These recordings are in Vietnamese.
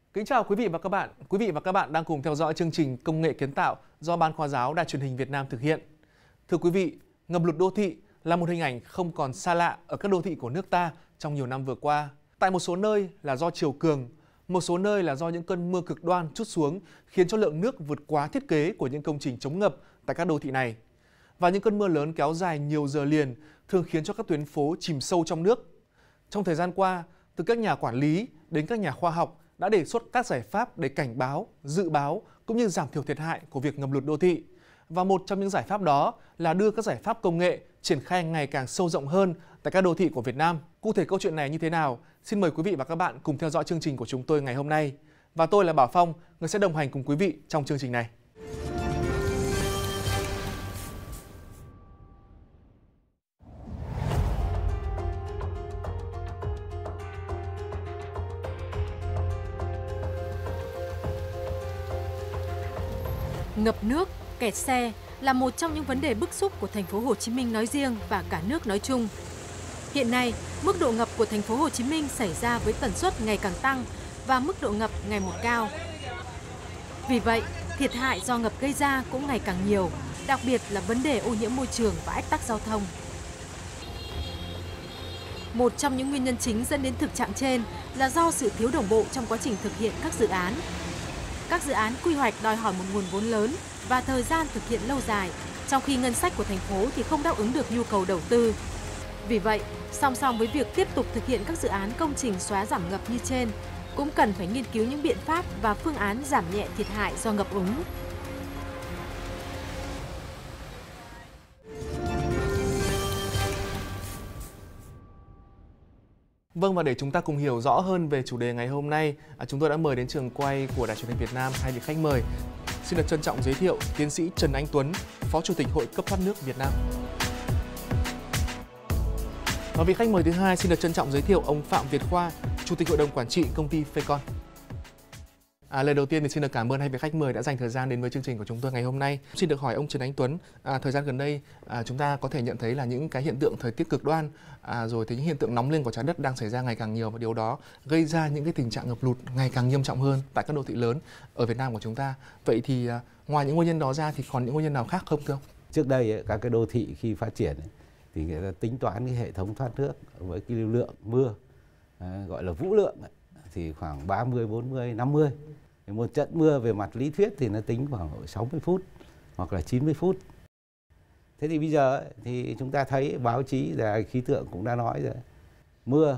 Kính chào quý vị và các bạn. Quý vị và các bạn đang cùng theo dõi chương trình Công nghệ kiến tạo do Ban Khoa giáo Đài Truyền hình Việt Nam thực hiện. Thưa quý vị, ngập lụt đô thị là một hình ảnh không còn xa lạ ở các đô thị của nước ta trong nhiều năm vừa qua. Tại một số nơi là do triều cường, một số nơi là do những cơn mưa cực đoan trút xuống khiến cho lượng nước vượt quá thiết kế của những công trình chống ngập tại các đô thị này. Và những cơn mưa lớn kéo dài nhiều giờ liền thường khiến cho các tuyến phố chìm sâu trong nước. Trong thời gian qua, từ các nhà quản lý đến các nhà khoa học đã đề xuất các giải pháp để cảnh báo, dự báo cũng như giảm thiểu thiệt hại của việc ngập lụt đô thị. Và một trong những giải pháp đó là đưa các giải pháp công nghệ triển khai ngày càng sâu rộng hơn tại các đô thị của Việt Nam. Cụ thể câu chuyện này như thế nào? Xin mời quý vị và các bạn cùng theo dõi chương trình của chúng tôi ngày hôm nay. Và tôi là Bảo Phong, người sẽ đồng hành cùng quý vị trong chương trình này. Ngập nước, kẹt xe là một trong những vấn đề bức xúc của thành phố Hồ Chí Minh nói riêng và cả nước nói chung. Hiện nay, mức độ ngập của thành phố Hồ Chí Minh xảy ra với tần suất ngày càng tăng và mức độ ngập ngày một cao. Vì vậy, thiệt hại do ngập gây ra cũng ngày càng nhiều, đặc biệt là vấn đề ô nhiễm môi trường và ách tắc giao thông. Một trong những nguyên nhân chính dẫn đến thực trạng trên là do sự thiếu đồng bộ trong quá trình thực hiện các dự án. Các dự án quy hoạch đòi hỏi một nguồn vốn lớn và thời gian thực hiện lâu dài, trong khi ngân sách của thành phố thì không đáp ứng được nhu cầu đầu tư. Vì vậy, song song với việc tiếp tục thực hiện các dự án công trình xóa giảm ngập như trên, cũng cần phải nghiên cứu những biện pháp và phương án giảm nhẹ thiệt hại do ngập úng. Vâng, và để chúng ta cùng hiểu rõ hơn về chủ đề ngày hôm nay, chúng tôi đã mời đến trường quay của Đài Truyền hình Việt Nam hai vị khách mời. Xin được trân trọng giới thiệu tiến sĩ Trần Anh Tuấn, Phó Chủ tịch Hội Cấp thoát nước Việt Nam. Và vị khách mời thứ hai xin được trân trọng giới thiệu ông Phạm Việt Khoa, Chủ tịch Hội đồng Quản trị Công ty Fecon. Lời đầu tiên thì xin được cảm ơn hai vị khách mời đã dành thời gian đến với chương trình của chúng tôi ngày hôm nay. Xin được hỏi ông Trần Anh Tuấn, thời gian gần đây chúng ta có thể nhận thấy là những cái hiện tượng thời tiết cực đoan, rồi thì những hiện tượng nóng lên của trái đất đang xảy ra ngày càng nhiều, và điều đó gây ra những cái tình trạng ngập lụt ngày càng nghiêm trọng hơn tại các đô thị lớn ở Việt Nam của chúng ta. Vậy thì ngoài những nguyên nhân đó ra thì còn những nguyên nhân nào khác không thưa ông? Trước đây các cái đô thị khi phát triển thì người ta tính toán cái hệ thống thoát nước với cái lưu lượng mưa gọi là vũ lượng thì khoảng 30, 40, 50. Một trận mưa về mặt lý thuyết thì nó tính khoảng 60 phút hoặc là 90 phút. Thế thì bây giờ thì chúng ta thấy báo chí là khí tượng cũng đã nói rồi. Mưa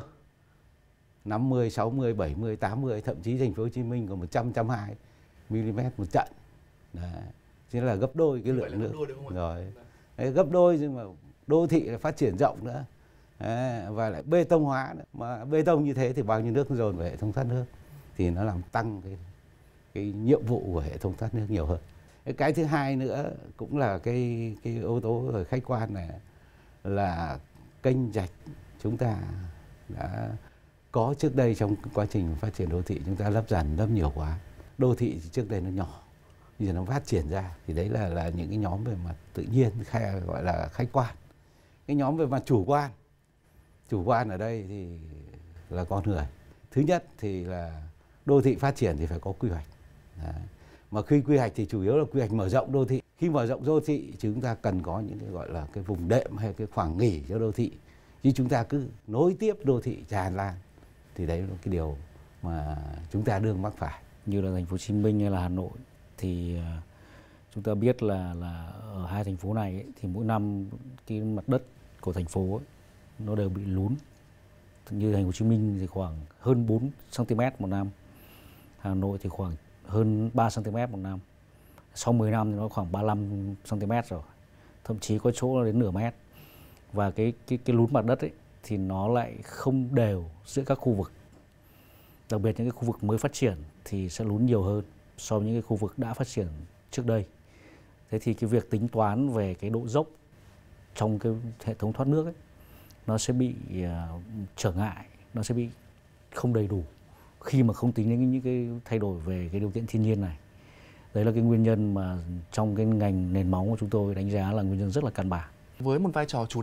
50, 60, 70, 80, thậm chí thành phố Hồ Chí Minh có 100, 120 mm một trận. Đấy. Chính là gấp đôi cái lượng nước. Rồi. Đấy, gấp đôi, nhưng mà đô thị là phát triển rộng nữa. Đấy, và lại bê tông hóa nữa. Mà bê tông như thế thì bao nhiêu nước dồn vào hệ thống thoát nước thì nó làm tăng cái nhiệm vụ của hệ thống thoát nước nhiều hơn. Cái thứ hai nữa cũng là cái yếu tố khách quan này là kênh rạch chúng ta đã có trước đây trong quá trình phát triển đô thị, chúng ta lấp nhiều quá. Đô thị thì trước đây nó nhỏ, bây giờ nó phát triển ra thì đấy là những cái nhóm về mặt tự nhiên gọi là khách quan. Cái nhóm về mặt chủ quan ở đây thì là con người. Thứ nhất thì là đô thị phát triển thì phải có quy hoạch. Đấy. Mà khi quy hoạch thì chủ yếu là quy hoạch mở rộng đô thị. Khi mở rộng đô thị chúng ta cần có những cái gọi là cái vùng đệm hay cái khoảng nghỉ cho đô thị. Chứ chúng ta cứ nối tiếp đô thị tràn lan thì đấy là cái điều mà chúng ta đương mắc phải. Như là thành phố Hồ Chí Minh hay là Hà Nội thì chúng ta biết là ở hai thành phố này ấy, thì mỗi năm cái mặt đất của thành phố ấy, nó đều bị lún. Như thành phố Hồ Chí Minh thì khoảng hơn 4 cm một năm. Hà Nội thì khoảng hơn 3 cm một năm. Sau 10 năm thì nó khoảng 35 cm rồi. Thậm chí có chỗ là đến nửa mét. Và cái lún mặt đất ấy thì nó lại không đều giữa các khu vực. Đặc biệt những cái khu vực mới phát triển thì sẽ lún nhiều hơn so với những cái khu vực đã phát triển trước đây. Thế thì cái việc tính toán về cái độ dốc trong cái hệ thống thoát nước ấy, nó sẽ bị trở ngại, nó sẽ bị không đầy đủ khi mà không tính đến những cái thay đổi về cái điều kiện thiên nhiên này. Đấy là cái nguyên nhân mà trong cái ngành nền móng của chúng tôi đánh giá là nguyên nhân rất là căn bản. Với một vai trò chủ động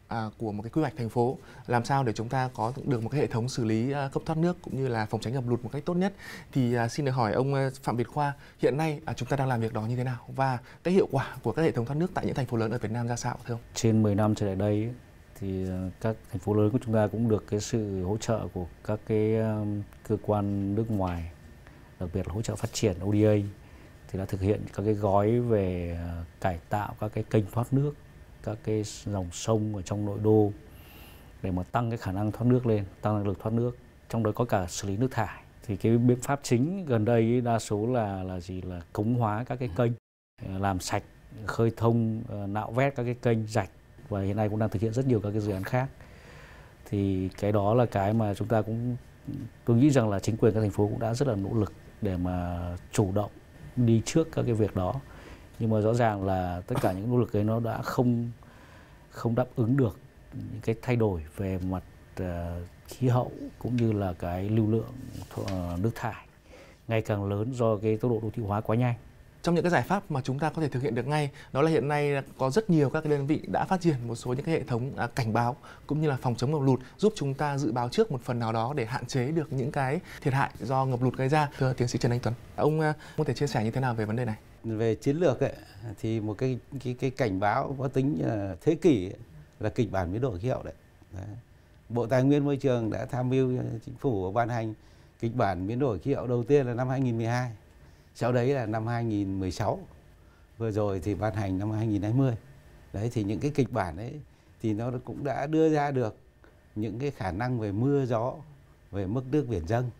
của một cái quy hoạch thành phố, làm sao để chúng ta có được một cái hệ thống xử lý cấp thoát nước cũng như là phòng tránh ngập lụt một cách tốt nhất. Thì xin được hỏi ông Phạm Việt Khoa, hiện nay chúng ta đang làm việc đó như thế nào và cái hiệu quả của các hệ thống thoát nước tại những thành phố lớn ở Việt Nam ra sao thưa ông? Trên 10 năm trở lại đây thì các thành phố lớn của chúng ta cũng được cái sự hỗ trợ của các cái cơ quan nước ngoài, đặc biệt là hỗ trợ phát triển ODA, thì đã thực hiện các cái gói về cải tạo các cái kênh thoát nước, các cái dòng sông ở trong nội đô để mà tăng cái khả năng thoát nước lên, tăng năng lực thoát nước, trong đó có cả xử lý nước thải. Thì cái biện pháp chính gần đây đa số là cống hóa các cái kênh, làm sạch, khơi thông, nạo vét các cái kênh rạch, và hiện nay cũng đang thực hiện rất nhiều các cái dự án khác. Thì cái đó là cái mà chúng ta cũng, tôi nghĩ rằng là chính quyền các thành phố cũng đã rất là nỗ lực để mà chủ động đi trước các cái việc đó. Nhưng mà rõ ràng là tất cả những nỗ lực ấy nó đã không đáp ứng được những cái thay đổi về mặt khí hậu cũng như là cái lưu lượng nước thải ngày càng lớn do cái tốc độ đô thị hóa quá nhanh. Trong những cái giải pháp mà chúng ta có thể thực hiện được ngay, đó là hiện nay có rất nhiều các cái đơn vị đã phát triển một số những cái hệ thống cảnh báo cũng như là phòng chống ngập lụt, giúp chúng ta dự báo trước một phần nào đó để hạn chế được những cái thiệt hại do ngập lụt gây ra. Thưa tiến sĩ Trần Anh Tuấn, ông có thể chia sẻ như thế nào về vấn đề này? Về chiến lược ấy, thì một cái cảnh báo có tính thế kỷ là kịch bản biến đổi khí hậu đấy. Bộ Tài nguyên Môi trường đã tham mưu chính phủ ban hành kịch bản biến đổi khí hậu đầu tiên là năm 2012. Sau đấy là năm 2016, vừa rồi thì ban hành năm 2020. Đấy thì những cái kịch bản ấy thì nó cũng đã đưa ra được những cái khả năng về mưa gió, về mức nước biển dâng.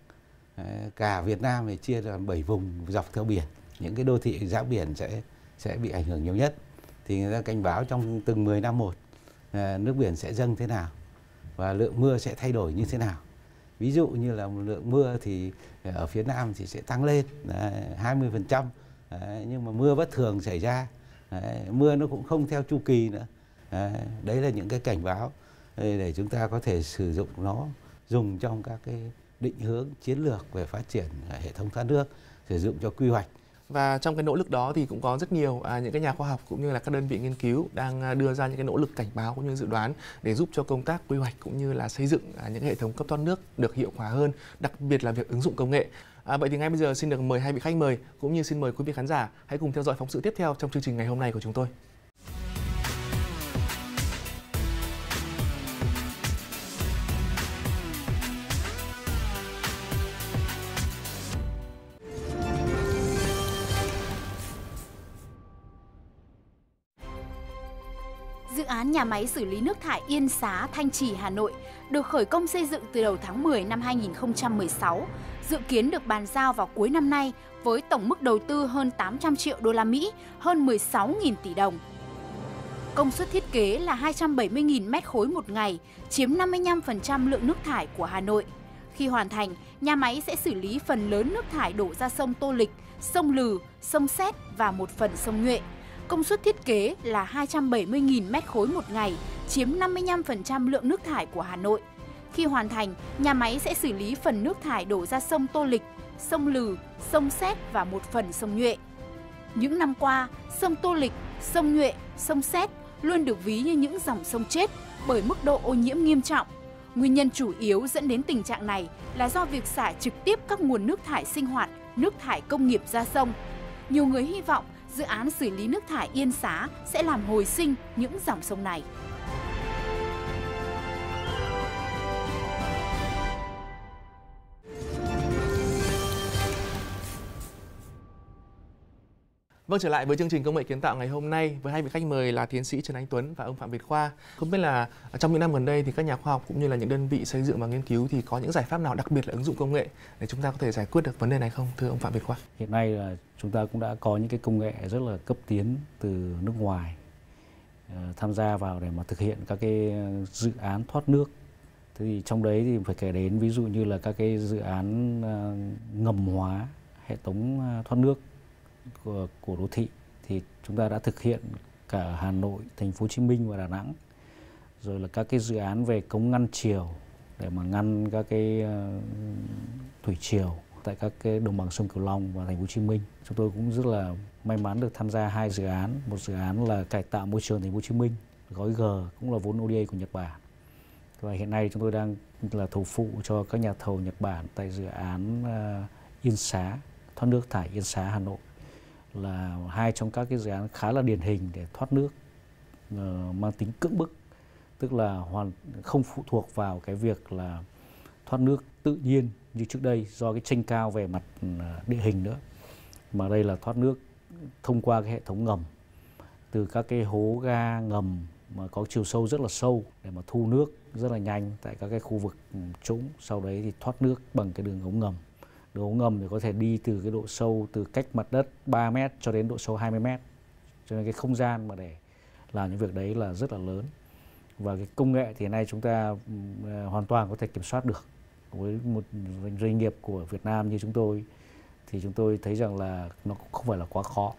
Cả Việt Nam thì chia ra 7 vùng dọc theo biển. Những cái đô thị giáp biển sẽ bị ảnh hưởng nhiều nhất. Thì người ta cảnh báo trong từng 10 năm một nước biển sẽ dâng thế nào và lượng mưa sẽ thay đổi như thế nào. Ví dụ như là lượng mưa thì ở phía Nam thì sẽ tăng lên 20%, nhưng mà mưa bất thường xảy ra, mưa nó cũng không theo chu kỳ nữa. Đấy là những cái cảnh báo để chúng ta có thể sử dụng nó, dùng trong các cái định hướng chiến lược về phát triển hệ thống thoát nước, sử dụng cho quy hoạch. Và trong cái nỗ lực đó thì cũng có rất nhiều những cái nhà khoa học cũng như là các đơn vị nghiên cứu đang đưa ra những cái nỗ lực cảnh báo cũng như dự đoán để giúp cho công tác quy hoạch cũng như là xây dựng những hệ thống cấp thoát nước được hiệu quả hơn, đặc biệt là việc ứng dụng công nghệ. Vậy thì ngay bây giờ xin được mời hai vị khách mời cũng như xin mời quý vị khán giả hãy cùng theo dõi phóng sự tiếp theo trong chương trình ngày hôm nay của chúng tôi. Dự án nhà máy xử lý nước thải Yên Xá, Thanh Trì, Hà Nội được khởi công xây dựng từ đầu tháng 10 năm 2016, dự kiến được bàn giao vào cuối năm nay với tổng mức đầu tư hơn 800 triệu đô la Mỹ, hơn 16.000 tỷ đồng. Công suất thiết kế là 270.000 mét khối một ngày, chiếm 55% lượng nước thải của Hà Nội. Khi hoàn thành, nhà máy sẽ xử lý phần lớn nước thải đổ ra sông Tô Lịch, sông Lừ, sông Sét và một phần sông Nhuệ. Công suất thiết kế là 270.000 mét khối một ngày, chiếm 55% lượng nước thải của Hà Nội. Khi hoàn thành, nhà máy sẽ xử lý phần nước thải đổ ra sông Tô Lịch, sông Lừ, sông Sét và một phần sông Nhuệ. Những năm qua, sông Tô Lịch, sông Nhuệ, sông Sét luôn được ví như những dòng sông chết bởi mức độ ô nhiễm nghiêm trọng. Nguyên nhân chủ yếu dẫn đến tình trạng này là do việc xả trực tiếp các nguồn nước thải sinh hoạt, nước thải công nghiệp ra sông. Nhiều người hy vọng dự án xử lý nước thải Yên Xá sẽ làm hồi sinh những dòng sông này. Vâng, trở lại với chương trình Công nghệ kiến tạo ngày hôm nay với hai vị khách mời là tiến sĩ Trần Anh Tuấn và ông Phạm Việt Khoa. Không biết là trong những năm gần đây thì các nhà khoa học cũng như là những đơn vị xây dựng và nghiên cứu thì có những giải pháp nào đặc biệt là ứng dụng công nghệ để chúng ta có thể giải quyết được vấn đề này không, thưa ông Phạm Việt Khoa? Hiện nay là chúng ta cũng đã có những cái công nghệ rất là cấp tiến từ nước ngoài tham gia vào để mà thực hiện các cái dự án thoát nước. Thế thì trong đấy thì phải kể đến ví dụ như là các cái dự án ngầm hóa hệ thống thoát nước của đô thị, thì chúng ta đã thực hiện cả Hà Nội, Thành phố Hồ Chí Minh và Đà Nẵng. Rồi là các cái dự án về cống ngăn triều để mà ngăn các cái thủy triều tại các cái đồng bằng sông Cửu Long và Thành phố Hồ Chí Minh. Chúng tôi cũng rất là may mắn được tham gia hai dự án, một dự án là cải tạo môi trường Thành phố Hồ Chí Minh gói G cũng là vốn ODA của Nhật Bản. Và hiện nay chúng tôi đang là thầu phụ cho các nhà thầu Nhật Bản tại dự án Yên Xá, thoát nước thải Yên Xá Hà Nội, là hai trong các cái dự án khá là điển hình để thoát nước mang tính cưỡng bức, tức là không phụ thuộc vào cái việc là thoát nước tự nhiên như trước đây do cái chênh cao về mặt địa hình nữa, mà đây là thoát nước thông qua cái hệ thống ngầm từ các cái hố ga ngầm mà có chiều sâu rất là sâu để mà thu nước rất là nhanh tại các cái khu vực trũng, sau đấy thì thoát nước bằng cái đường ống ngầm. Đường ống ngầm thì có thể đi từ cái độ sâu từ cách mặt đất 3 mét cho đến độ sâu 20 mét. Cho nên cái không gian mà để làm những việc đấy là rất là lớn. Và cái công nghệ thì hiện nay chúng ta hoàn toàn có thể kiểm soát được. Với một doanh nghiệp của Việt Nam như chúng tôi thì chúng tôi thấy rằng là nó không phải là quá khó.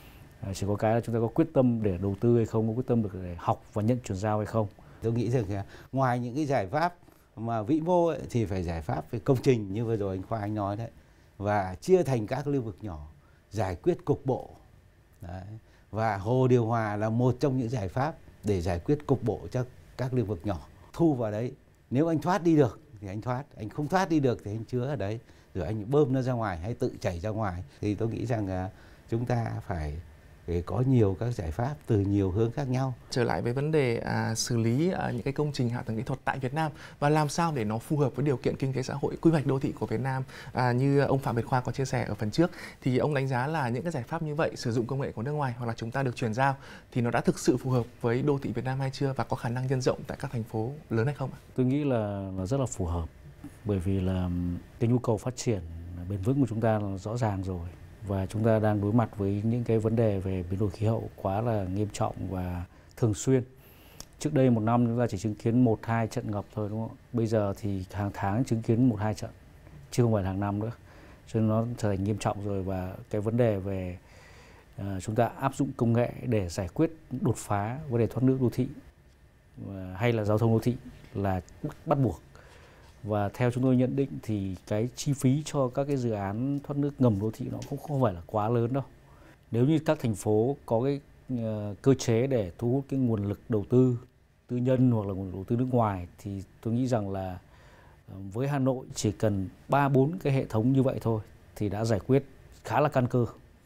Chỉ có cái là chúng ta có quyết tâm để đầu tư hay không, có quyết tâm được để học và nhận chuyển giao hay không. Tôi nghĩ rằng ngoài những cái giải pháp mà vĩ mô ấy, thì phải giải pháp về công trình như vừa rồi anh Khoa anh nói đấy, và chia thành các lưu vực nhỏ, giải quyết cục bộ. Đấy. Và hồ điều hòa là một trong những giải pháp để giải quyết cục bộ cho các lưu vực nhỏ. Thu vào đấy, nếu anh thoát đi được thì anh thoát, anh không thoát đi được thì anh chứa ở đấy, rồi anh bơm nó ra ngoài hay tự chảy ra ngoài. Thì tôi nghĩ rằng chúng ta phải có nhiều các giải pháp từ nhiều hướng khác nhau. Trở lại với vấn đề xử lý những cái công trình hạ tầng kỹ thuật tại Việt Nam và làm sao để nó phù hợp với điều kiện kinh tế xã hội, quy hoạch đô thị của Việt Nam. Như ông Phạm Việt Khoa có chia sẻ ở phần trước, thì ông đánh giá là những cái giải pháp như vậy, sử dụng công nghệ của nước ngoài hoặc là chúng ta được chuyển giao, thì nó đã thực sự phù hợp với đô thị Việt Nam hay chưa, và có khả năng nhân rộng tại các thành phố lớn hay không ạ? Tôi nghĩ là rất là phù hợp, bởi vì là cái nhu cầu phát triển bền vững của chúng ta là rõ ràng rồi. Và chúng ta đang đối mặt với những cái vấn đề về biến đổi khí hậu quá là nghiêm trọng và thường xuyên. Trước đây một năm chúng ta chỉ chứng kiến 1-2 trận ngập thôi, đúng không? Bây giờ thì hàng tháng chứng kiến 1-2 trận, chứ không phải hàng năm nữa. Cho nên nó trở thành nghiêm trọng rồi, và cái vấn đề về chúng ta áp dụng công nghệ để giải quyết đột phá vấn đề thoát nước đô thị hay là giao thông đô thị là bắt buộc. Và theo chúng tôi nhận định thì cái chi phí cho các cái dự án thoát nước ngầm đô thị nó cũng không phải là quá lớn đâu. Nếu như các thành phố có cái cơ chế để thu hút cái nguồn lực đầu tư tư nhân hoặc là nguồn đầu tư nước ngoài, thì tôi nghĩ rằng là với Hà Nội chỉ cần 3-4 cái hệ thống như vậy thôi thì đã giải quyết khá là căn cơ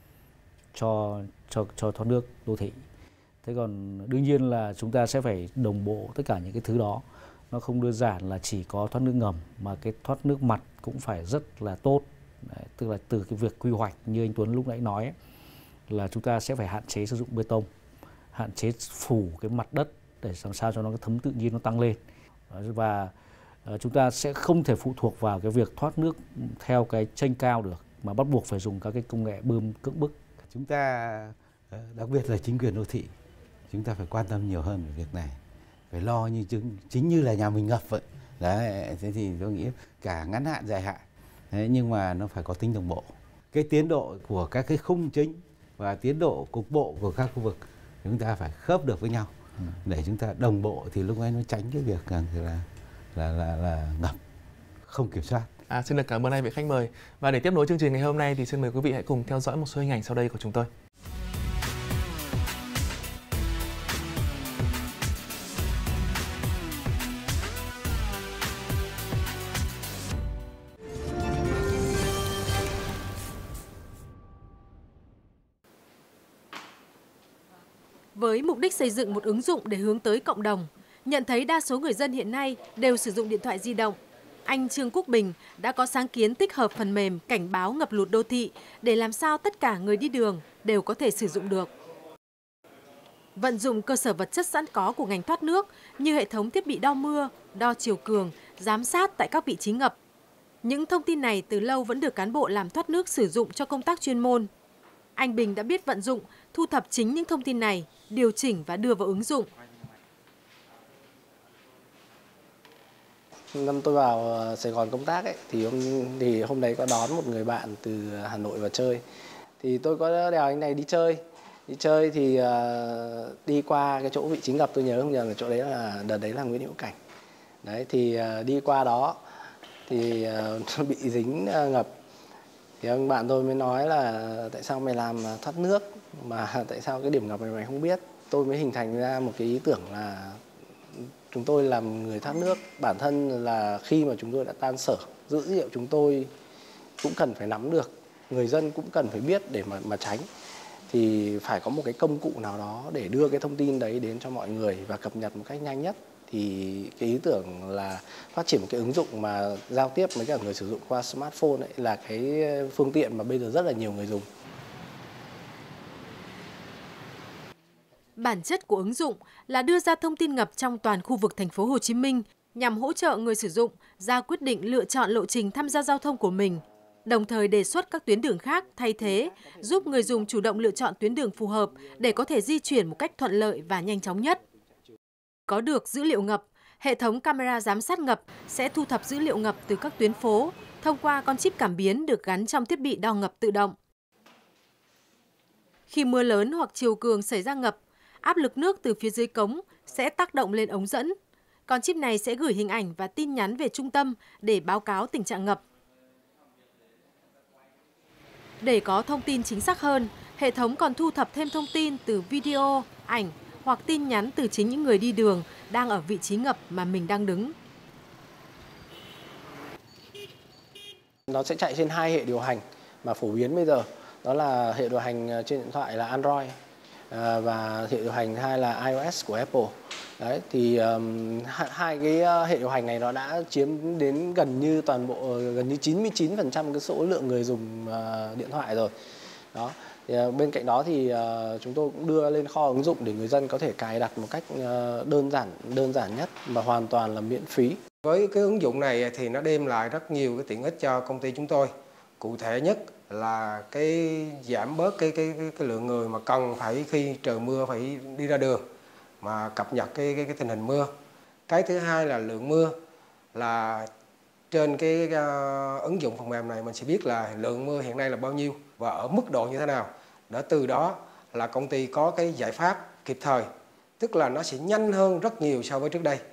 cho thoát nước đô thị. Thế còn đương nhiên là chúng ta sẽ phải đồng bộ tất cả những cái thứ đó. Nó không đơn giản là chỉ có thoát nước ngầm, mà cái thoát nước mặt cũng phải rất là tốt. Đấy, tức là từ cái việc quy hoạch như anh Tuấn lúc nãy nói ấy, là chúng ta sẽ phải hạn chế sử dụng bê tông, hạn chế phủ cái mặt đất để làm sao cho nó cái thấm tự nhiên nó tăng lên. Và chúng ta sẽ không thể phụ thuộc vào cái việc thoát nước theo cái chênh cao được, mà bắt buộc phải dùng các cái công nghệ bơm cưỡng bức. Chúng ta, đặc biệt là chính quyền đô thị, chúng ta phải quan tâm nhiều hơn về việc này. Phải lo như chính như là nhà mình ngập vậy. Đấy, thế thì tôi nghĩ cả ngắn hạn dài hạn. Đấy, nhưng mà nó phải có tính đồng bộ. Cái tiến độ của các cái khung chính và tiến độ cục bộ của các khu vực chúng ta phải khớp được với nhau để chúng ta đồng bộ, thì lúc ấy nó tránh cái việc là ngập không kiểm soát. Xin được cảm ơn hai vị khách mời. Và để tiếp nối chương trình ngày hôm nay thì xin mời quý vị hãy cùng theo dõi một số hình ảnh sau đây của chúng tôi. Với mục đích xây dựng một ứng dụng để hướng tới cộng đồng, nhận thấy đa số người dân hiện nay đều sử dụng điện thoại di động, anh Trương Quốc Bình đã có sáng kiến tích hợp phần mềm cảnh báo ngập lụt đô thị để làm sao tất cả người đi đường đều có thể sử dụng được. Vận dụng cơ sở vật chất sẵn có của ngành thoát nước như hệ thống thiết bị đo mưa, đo chiều cường, giám sát tại các vị trí ngập. Những thông tin này từ lâu vẫn được cán bộ làm thoát nước sử dụng cho công tác chuyên môn. Anh Bình đã biết vận dụng, thu thập chính những thông tin này, điều chỉnh và đưa vào ứng dụng. Năm tôi vào Sài Gòn công tác ấy, thì hôm đấy có đón một người bạn từ Hà Nội vào chơi. Thì tôi có đèo anh này đi chơi. Đi chơi thì đi qua cái chỗ vị trí ngập, tôi nhớ không nhầm là chỗ đấy là đợt đấy là Nguyễn Hữu Cảnh. Đấy thì đi qua đó thì bị dính ngập. Thì ông bạn tôi mới nói là tại sao mày làm thoát nước mà tại sao cái điểm ngập này mày không biết. tôi mới hình thành ra một cái ý tưởng là chúng tôi làm người thoát nước. Bản thân là khi mà chúng tôi đã tan sở, dữ liệu chúng tôi cũng cần phải nắm được, người dân cũng cần phải biết để mà tránh. Thì phải có một cái công cụ nào đó để đưa cái thông tin đấy đến cho mọi người và cập nhật một cách nhanh nhất. Thì cái ý tưởng là phát triển một cái ứng dụng mà giao tiếp với cả người sử dụng qua smartphone ấy, là cái phương tiện mà bây giờ rất là nhiều người dùng. Bản chất của ứng dụng là đưa ra thông tin ngập trong toàn khu vực thành phố Hồ Chí Minh nhằm hỗ trợ người sử dụng ra quyết định lựa chọn lộ trình tham gia giao thông của mình, đồng thời đề xuất các tuyến đường khác thay thế, giúp người dùng chủ động lựa chọn tuyến đường phù hợp để có thể di chuyển một cách thuận lợi và nhanh chóng nhất. Có được dữ liệu ngập, hệ thống camera giám sát ngập sẽ thu thập dữ liệu ngập từ các tuyến phố thông qua con chip cảm biến được gắn trong thiết bị đo ngập tự động. Khi mưa lớn hoặc triều cường xảy ra ngập, áp lực nước từ phía dưới cống sẽ tác động lên ống dẫn. Con chip này sẽ gửi hình ảnh và tin nhắn về trung tâm để báo cáo tình trạng ngập. Để có thông tin chính xác hơn, hệ thống còn thu thập thêm thông tin từ video, ảnh hoặc tin nhắn từ chính những người đi đường đang ở vị trí ngập mà mình đang đứng. Nó sẽ chạy trên 2 hệ điều hành mà phổ biến bây giờ. Đó là hệ điều hành trên điện thoại là Android và hệ điều hành hai là iOS của Apple. Đấy, thì hai cái hệ điều hành này nó đã chiếm đến gần như 99% cái số lượng người dùng điện thoại rồi. Đó. Thì bên cạnh đó thì chúng tôi cũng đưa lên kho ứng dụng để người dân có thể cài đặt một cách đơn giản nhất mà hoàn toàn là miễn phí. Với cái ứng dụng này thì nó đem lại rất nhiều cái tiện ích cho công ty chúng tôi. Cụ thể nhất là cái giảm bớt cái lượng người mà cần phải khi trời mưa phải đi ra đường mà cập nhật cái tình hình mưa. Cái thứ hai là lượng mưa, là trên cái ứng dụng phần mềm này mình sẽ biết là lượng mưa hiện nay là bao nhiêu và ở mức độ như thế nào. Để từ đó là công ty có cái giải pháp kịp thời, tức là nó sẽ nhanh hơn rất nhiều so với trước đây.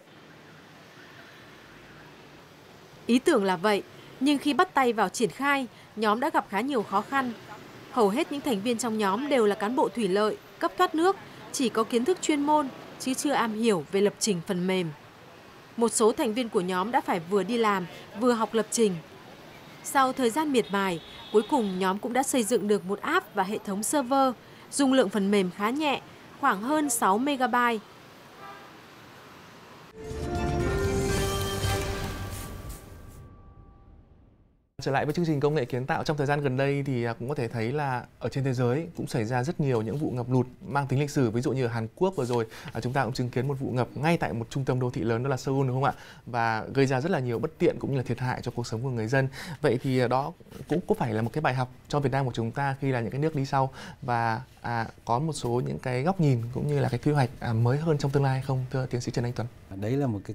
Ý tưởng là vậy, nhưng khi bắt tay vào triển khai, nhóm đã gặp khá nhiều khó khăn. Hầu hết những thành viên trong nhóm đều là cán bộ thủy lợi, cấp thoát nước, chỉ có kiến thức chuyên môn, chứ chưa am hiểu về lập trình phần mềm. Một số thành viên của nhóm đã phải vừa đi làm, vừa học lập trình. Sau thời gian miệt mài, cuối cùng nhóm cũng đã xây dựng được một app và hệ thống server, dung lượng phần mềm khá nhẹ, khoảng hơn 6 MB. Trở lại với chương trình công nghệ kiến tạo, trong thời gian gần đây thì cũng có thể thấy là ở trên thế giới cũng xảy ra rất nhiều những vụ ngập lụt mang tính lịch sử. Ví dụ như ở Hàn Quốc vừa rồi chúng ta cũng chứng kiến một vụ ngập ngay tại một trung tâm đô thị lớn, đó là Seoul, đúng không ạ? Và gây ra rất là nhiều bất tiện cũng như là thiệt hại cho cuộc sống của người dân. Vậy thì đó cũng có phải là một cái bài học cho Việt Nam của chúng ta khi là những cái nước đi sau và có một số những cái góc nhìn cũng như là cái quy hoạch mới hơn trong tương lai hay không, thưa tiến sĩ Trần Anh Tuấn? Đấy là một cái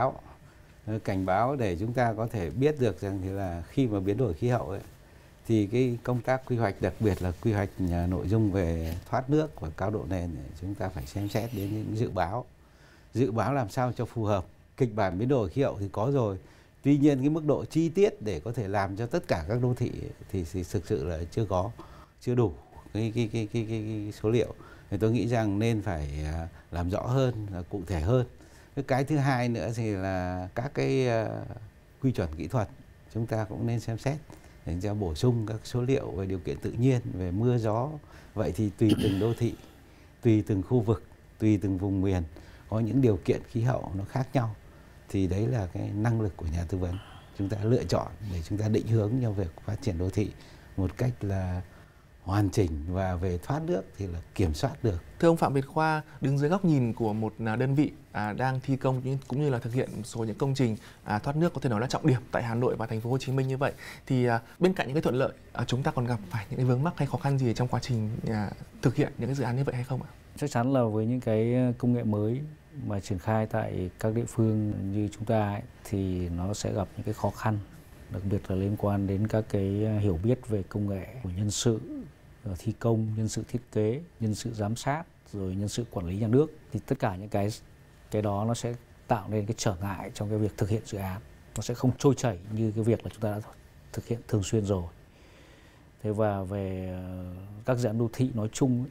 cảnh báo để chúng ta có thể biết được rằng thì là khi mà biến đổi khí hậu ấy, thì cái công tác quy hoạch, đặc biệt là quy hoạch nội dung về thoát nước và cao độ nền, chúng ta phải xem xét đến những dự báo làm sao cho phù hợp. Kịch bản biến đổi khí hậu thì có rồi, tuy nhiên cái mức độ chi tiết để có thể làm cho tất cả các đô thị thì thực sự là chưa đủ cái số liệu. Thì tôi nghĩ rằng nên phải làm rõ hơn, cụ thể hơn. Cái thứ hai nữa thì là các cái quy chuẩn kỹ thuật chúng ta cũng nên xem xét để cho bổ sung các số liệu về điều kiện tự nhiên, về mưa gió. Vậy thì tùy từng đô thị, tùy từng khu vực, tùy từng vùng miền có những điều kiện khí hậu nó khác nhau. Thì đấy là cái năng lực của nhà tư vấn. Chúng ta lựa chọn để chúng ta định hướng cho việc phát triển đô thị một cách là hoàn chỉnh, và về thoát nước thì là kiểm soát được. Thưa ông Phạm Việt Khoa, đứng dưới góc nhìn của một đơn vị đang thi công cũng như là thực hiện một số những công trình thoát nước có thể nói là trọng điểm tại Hà Nội và thành phố Hồ Chí Minh như vậy, thì bên cạnh những cái thuận lợi, chúng ta còn gặp phải những cái vướng mắc hay khó khăn gì trong quá trình thực hiện những cái dự án như vậy hay không ạ? Chắc chắn là với những cái công nghệ mới mà triển khai tại các địa phương như chúng ta ấy, thì nó sẽ gặp những cái khó khăn, đặc biệt là liên quan đến các cái hiểu biết về công nghệ của nhân sự thi công, nhân sự thiết kế, nhân sự giám sát, rồi nhân sự quản lý nhà nước. Thì tất cả những cái đó nó sẽ tạo nên cái trở ngại trong cái việc thực hiện dự án. Nó sẽ không trôi chảy như cái việc là chúng ta đã thực hiện thường xuyên rồi. Thế và về các dự án đô thị nói chung ấy,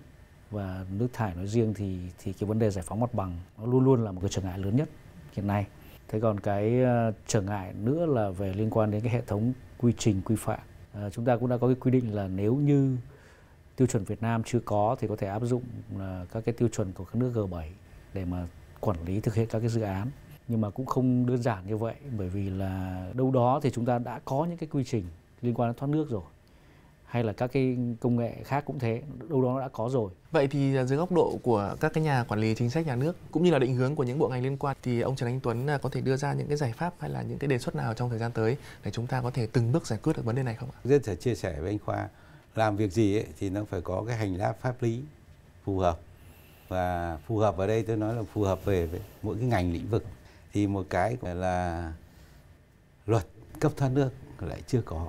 và nước thải nói riêng thì cái vấn đề giải phóng mặt bằng nó luôn luôn là một cái trở ngại lớn nhất hiện nay. Thế còn cái trở ngại nữa là về liên quan đến cái hệ thống quy trình quy phạm. Chúng ta cũng đã có cái quy định là nếu như tiêu chuẩn Việt Nam chưa có thì có thể áp dụng các cái tiêu chuẩn của các nước G7 để mà quản lý thực hiện các cái dự án. Nhưng mà cũng không đơn giản như vậy, bởi vì là đâu đó thì chúng ta đã có những cái quy trình liên quan đến thoát nước rồi, hay là các cái công nghệ khác cũng thế, đâu đó nó đã có rồi. Vậy thì dưới góc độ của các cái nhà quản lý chính sách nhà nước cũng như là định hướng của những bộ ngành liên quan thì ông Trần Anh Tuấn có thể đưa ra những cái giải pháp hay là những cái đề xuất nào trong thời gian tới để chúng ta có thể từng bước giải quyết được vấn đề này không ạ? Rất là chia sẻ với anh Khoa, làm việc gì ấy, thì nó phải có cái hành lang pháp lý phù hợp. Và phù hợp ở đây tôi nói là phù hợp về mỗi cái ngành lĩnh vực. Thì một cái là luật cấp thoát nước lại chưa có,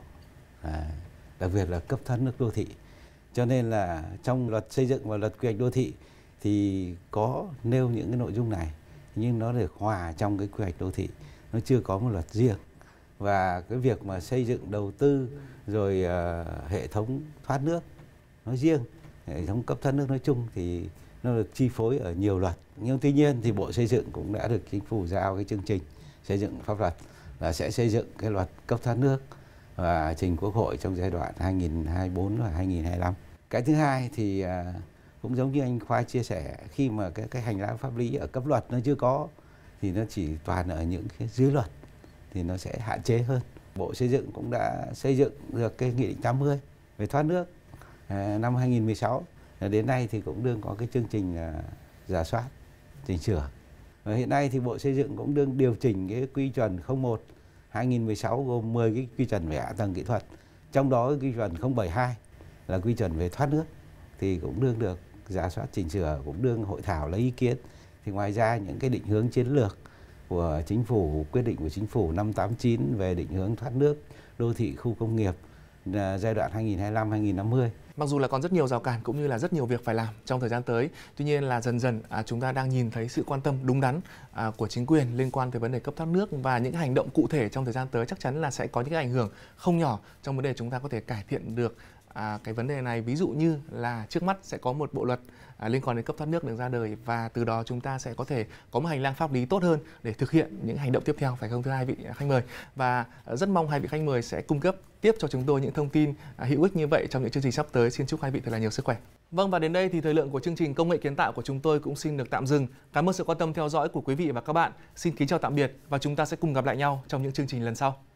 đặc biệt là cấp thoát nước đô thị. Cho nên là trong luật xây dựng và luật quy hoạch đô thị thì có nêu những cái nội dung này, nhưng nó được hòa trong cái quy hoạch đô thị, nó chưa có một luật riêng. Và cái việc mà xây dựng đầu tư rồi hệ thống thoát nước nói riêng, hệ thống cấp thoát nước nói chung thì nó được chi phối ở nhiều luật. Nhưng tuy nhiên thì Bộ Xây dựng cũng đã được Chính phủ giao cái chương trình xây dựng pháp luật là sẽ xây dựng cái luật cấp thoát nước và trình Quốc hội trong giai đoạn 2024 và 2025. Cái thứ hai thì cũng giống như anh Khoa chia sẻ, khi mà cái hành lang pháp lý ở cấp luật nó chưa có thì nó chỉ toàn ở những cái dưới luật thì nó sẽ hạn chế hơn. Bộ Xây dựng cũng đã xây dựng được cái Nghị định 80 về thoát nước năm 2016. Đến nay thì cũng đương có cái chương trình rà soát, chỉnh sửa. Và hiện nay thì Bộ Xây dựng cũng đương điều chỉnh cái quy chuẩn 01 2016 gồm 10 cái quy chuẩn về hạ tầng kỹ thuật. Trong đó cái quy chuẩn 072 là quy chuẩn về thoát nước thì cũng đương được rà soát, chỉnh sửa, cũng đương hội thảo lấy ý kiến. Thì ngoài ra những cái định hướng chiến lược của Chính phủ, quyết định của Chính phủ 589 về định hướng thoát nước đô thị khu công nghiệp giai đoạn 2025-2050. Mặc dù là còn rất nhiều rào cản cũng như là rất nhiều việc phải làm trong thời gian tới, tuy nhiên là dần dần chúng ta đang nhìn thấy sự quan tâm đúng đắn của chính quyền liên quan tới vấn đề cấp thoát nước, và những hành động cụ thể trong thời gian tới chắc chắn là sẽ có những cái ảnh hưởng không nhỏ trong vấn đề chúng ta có thể cải thiện được cái vấn đề này. Ví dụ như là trước mắt sẽ có một bộ luật liên quan đến cấp thoát nước được ra đời, và từ đó chúng ta sẽ có thể có một hành lang pháp lý tốt hơn để thực hiện những hành động tiếp theo, phải không thưa hai vị khách mời? Và rất mong hai vị khách mời sẽ cung cấp tiếp cho chúng tôi những thông tin hữu ích như vậy trong những chương trình sắp tới. Xin chúc hai vị thật là nhiều sức khỏe. Vâng, và đến đây thì thời lượng của chương trình Công nghệ kiến tạo của chúng tôi cũng xin được tạm dừng. Cảm ơn sự quan tâm theo dõi của quý vị và các bạn. Xin kính chào tạm biệt và chúng ta sẽ cùng gặp lại nhau trong những chương trình lần sau.